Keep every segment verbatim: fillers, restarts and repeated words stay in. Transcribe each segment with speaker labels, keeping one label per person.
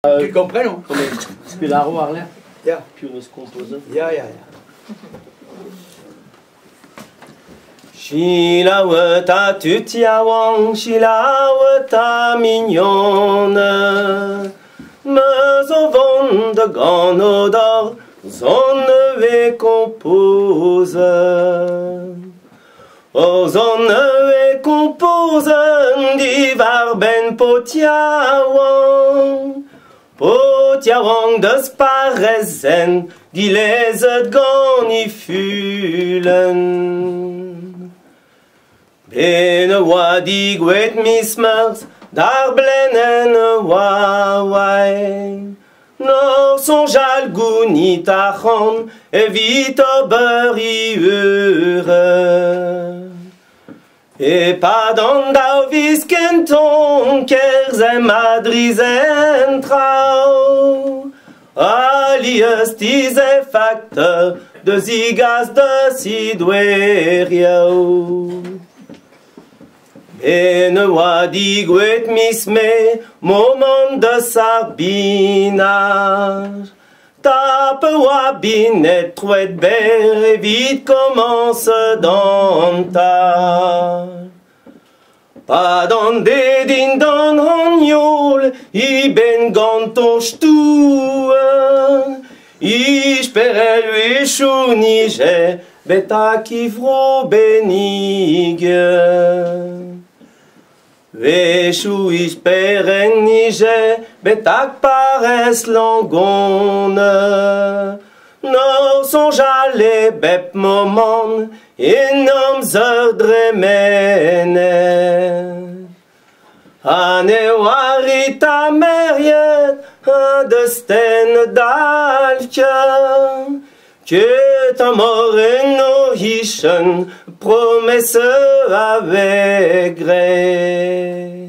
Speaker 1: Uh, tu comprends, non?
Speaker 2: Come spilaro arle?
Speaker 1: Ja.
Speaker 2: Più ne scomposa?
Speaker 1: Ja, ja, ja.
Speaker 3: Shilawata tutiawang, shilawata mignonne, me zovon de ganodor, zonne ve compose. O zonne ve compose, divar ben potiawang, potiawang de sparezen, die lezet ganifulen. Bene wadi gwet mismers, dar blenen wawai. Nor son jal gounit achon, evit ober i eure. E pa dan dau viskenton, kerzem adrizen trau. Alias tise facteur de zigas de sidweriau. Bene wadi gwet misme, moment de sarbinage. Tape wabinet trouet ber et vite commence d'antage. Pas dans des din dans honiol, i ben ganto stue. Ich perel lui chunige, beta kivro benige. Veshu ich perenige, betak pares langone. No son jale bep momon, enom zerdremene. Ane warita meriet, un destin d'alke. Que ta moreno hischen, promesse avec gré.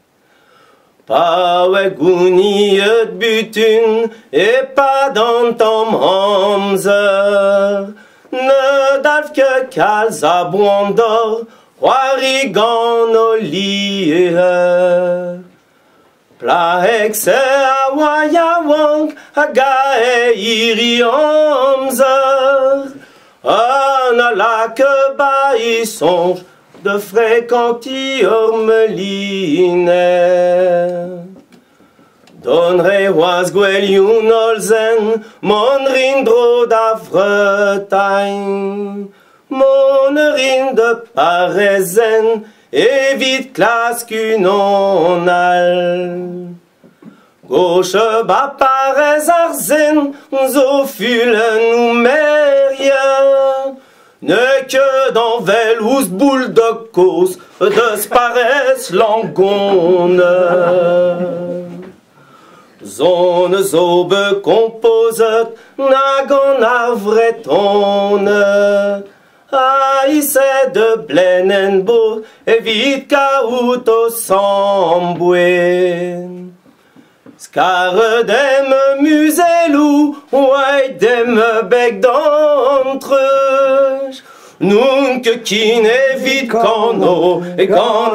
Speaker 3: Pa we gouniet butun, et pas dans ton homzer. Ne dalf que calz abondor, warigan olier. Plaek se awayawang, agae iri omzer. Un ala que ba y songe, de fréquenti ormeline. Donre was gwelioun olzen, mon rindro d'avretain. Mon rin de parezen, évite classe cunonal. Gauche ba parez arzen, zo fulen ou merien. Ne que dans vel ouz boule de cause, de spares langone. Zone zobe composet, nagon avretone. Aïsse de blenenbo, evit kauto sambouin. Skare dem muselou, ouai dem bec d'entre. Nunc kin evit kano, et kan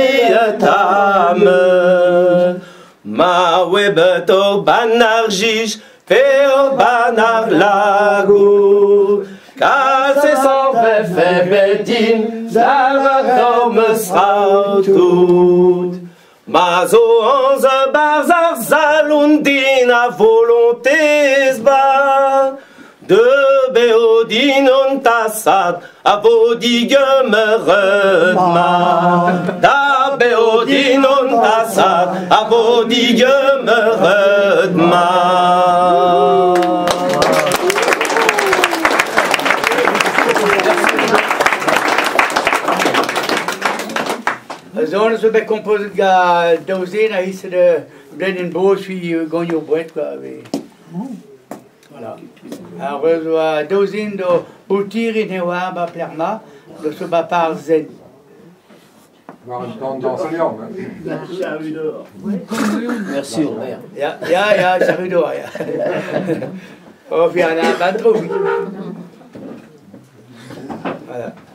Speaker 3: azietame. Ma webeto banarjij, peo banar lago. Car c'est sans fait bedin, zavatom sra tout. Mazo onze bazar zalundin a volonté sba. De beodin on tassad, a vodigue meredma. Da beodin on tassad, a vodigue meredma.
Speaker 1: Zone se be composé de douzaine à isse de Brennan Beau, puis gagné boîte quoi. Voilà. Alors douzaine de boutir et newa ba plerma de ce ba par zen.
Speaker 2: Merci Robert.
Speaker 1: Ja, ja, ja, charrue d'or. Oh, puis on a un trop. Voilà.